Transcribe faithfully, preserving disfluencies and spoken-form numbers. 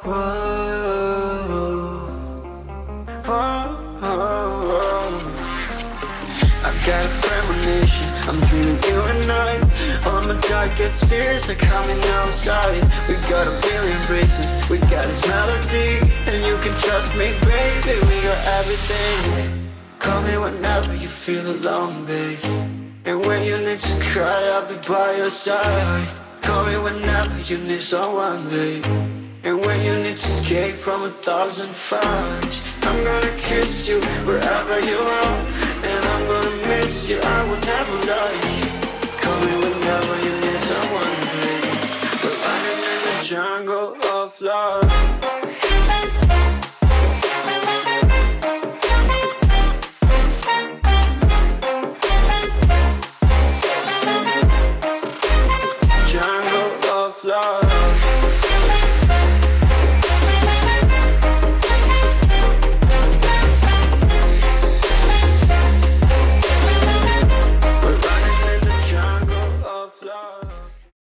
Whoa, whoa, whoa. I got a premonition, I'm dreaming you and I. All my darkest fears are coming outside. We got a billion races, we got this melody. And you can trust me, baby, we got everything. Call me whenever you feel alone, babe. And when you need to cry, I'll be by your side. Call me whenever you need someone, babe. And when you need to escape from a thousand fires, I'm gonna kiss you wherever you are. And I'm gonna miss you, I will never lie. Call me whenever you need someone, babe. We're running in the jungle of love.